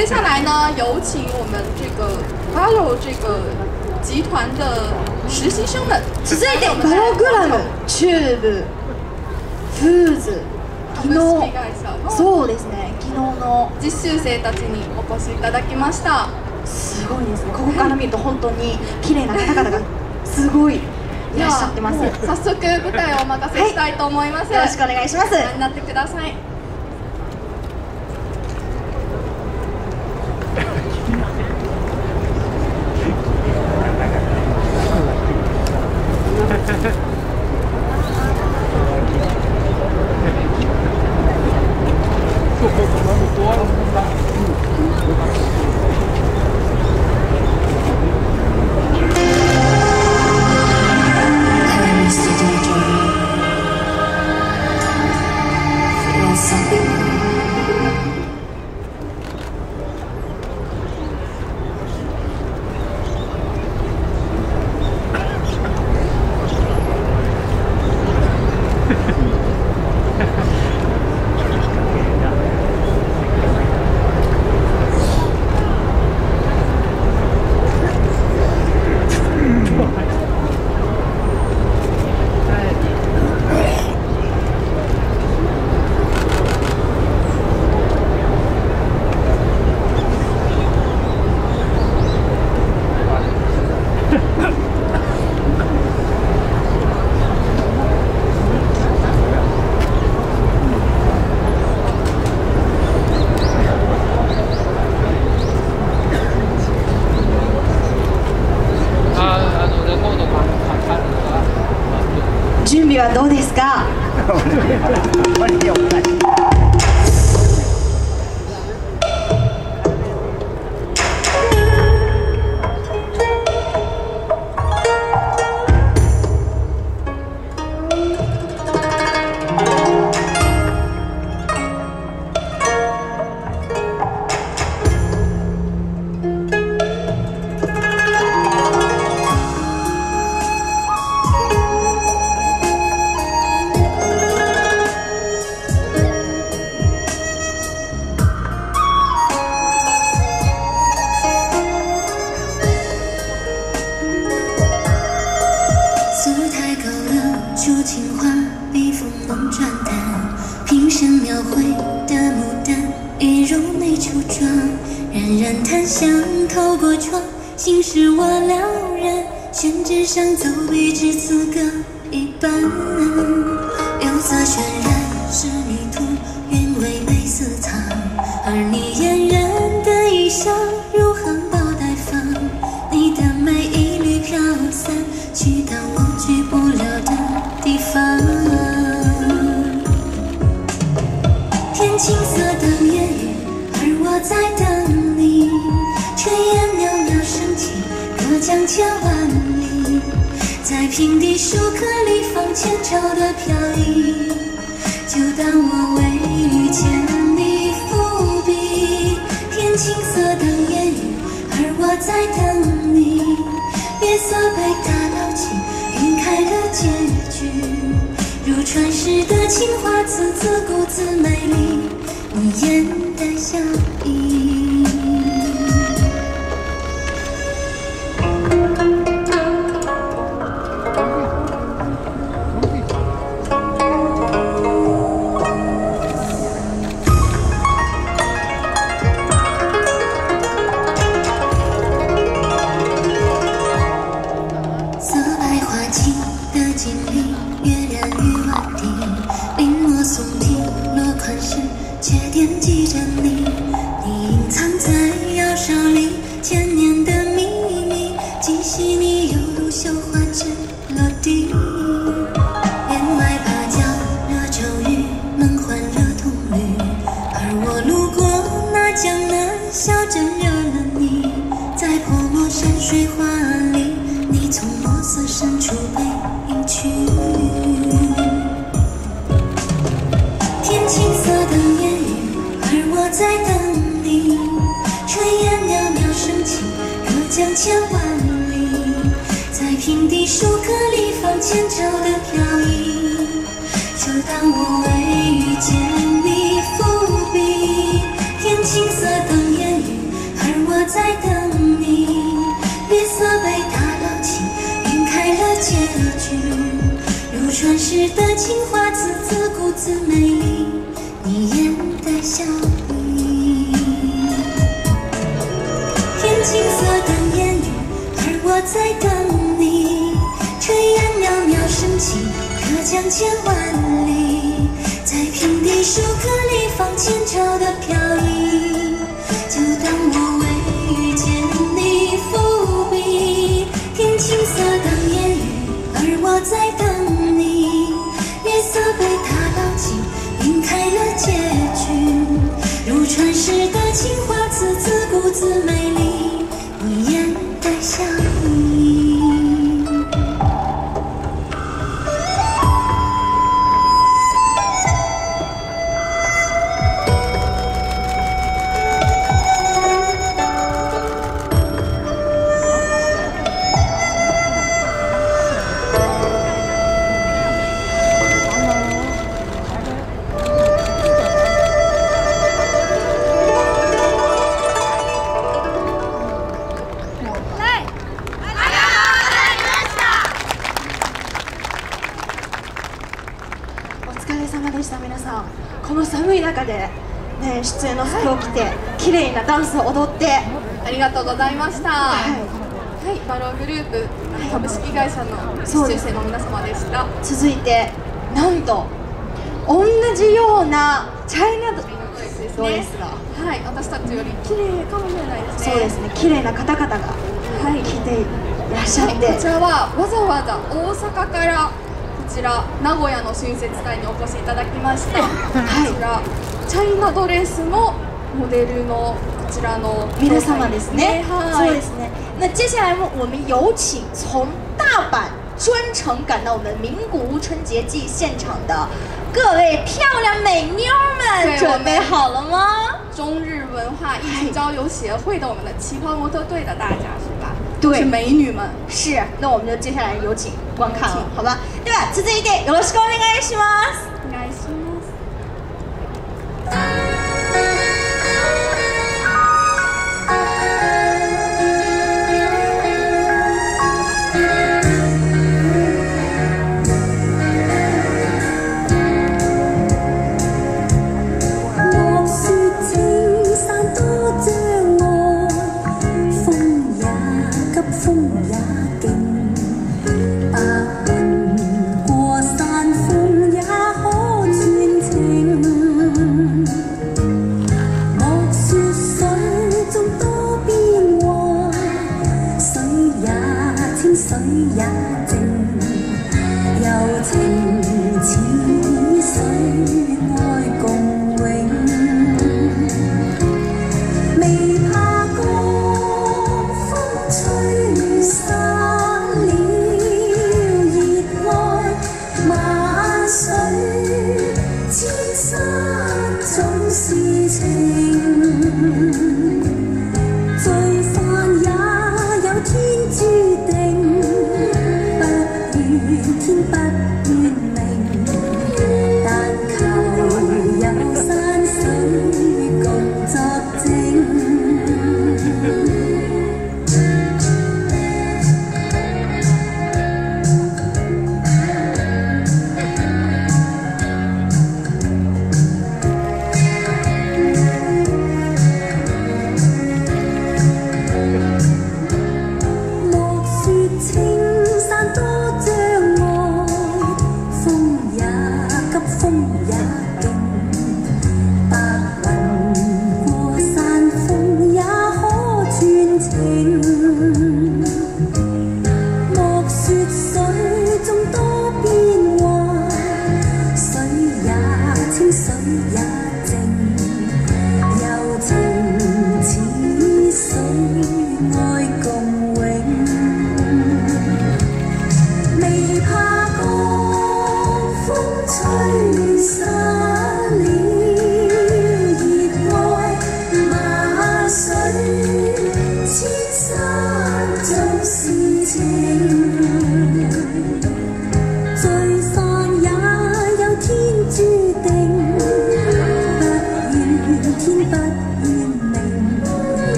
接下来呢，有请我们这个 Barrow 这个集团的实习生们。 続いてバログラム、チューブ、フーズ、昨日、そうですね、昨日の実習生たちにお越しいただきました。 すごいですね。ここから見ると本当に綺麗な方々がすごいいらっしゃってます。 早速舞台をお任せしたいと思います。 よろしくお願いします。 ご覧になってください。 準備はどうですか？ 抒情画，笔锋梦转淡，平生描绘的牡丹，一如你初妆，冉冉檀香透过窗，心事我了然，宣纸上走笔至此各一半，釉色渲染是泥土，韵味被私藏，而你嫣然的衣裳如含苞待放，你的美一缕飘散，去到我去不了的地方。天青色等烟雨，而我在等你。炊烟袅袅升起，隔江千万里，在平地树颗里放千愁的飘逸。就当我为遇见你伏笔。天青色等烟雨，而我在等你。月色被打捞起，晕开了结局，如传世的情话，字字故自美丽，你眼带笑意。色白花季的锦鲤，跃然于万地，临摹松体落款时，却惦记着你。你隐藏在窑烧里千年的秘密，既细腻犹如绣花针落地。帘外芭蕉惹骤雨，门环惹铜绿，而我路过那江南小镇，惹了你。在泼墨山水画里，你从墨色深处被隐去。天青色等烟雨，而我在等你。炊烟袅袅升起，隔江千万里，在平地树颗里放千愁的飘逸。就当我为遇见你伏笔。天青色等烟雨， 局。如传世的情话，字字骨子美丽，你演的笑意。天青色等烟雨，而我在等你。炊烟袅袅升起，隔江千万里。在平地树颗里放前朝的飘逸，就当我未遇见你伏笔。天青色等烟雨，而我在等你。月色被它牢记，晕开了结局。如传世的情话，字字骨子美丽，你演的笑意。 皆さん、この寒い中で、ね、出演の服を着て綺麗なダンスを踊ってありがとうございました。はい、バローグループ株式会社の出演生の皆様でした。 続いて、なんと同じようなチャイナドレスが、 はい、私たちより綺麗かもしれないですね。 そうですね、綺麗な方々が来ていらっしゃって、 こちらはわざわざ大阪からこちら名古屋の春節会にお越しいただきまして、こちらチャイナドレスのモデルのこちらの皆様ですね。 はい、 そうですね。那接下来我们有请从大阪专程赶到我们名古屋春节季现场的各位漂亮美妞们，准备好了吗？ 中日文化艺术交流协会的我们的旗袍模特队的大家是吧？ 对， 是美女们。 是，那我们就接下来有请观看了，好吧？では続いてよろしくお願いします。 お願いします。 過山風也可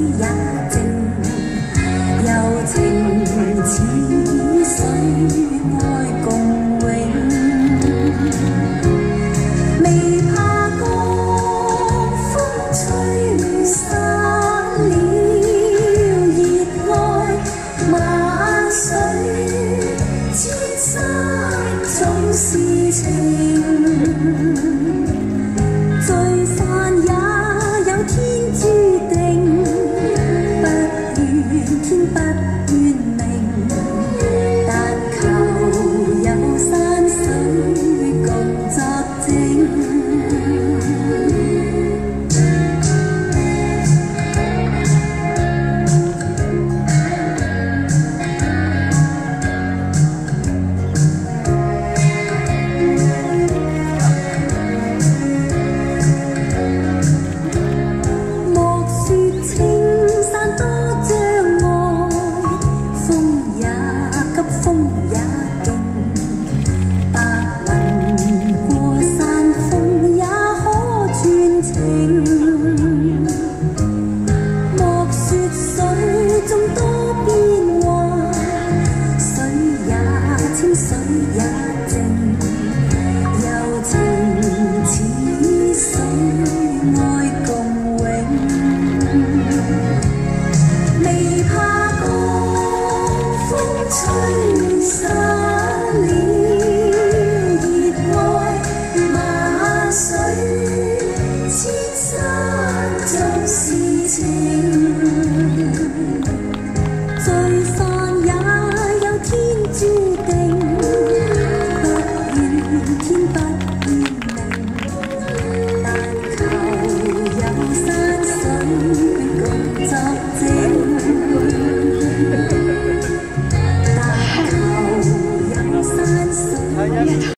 样。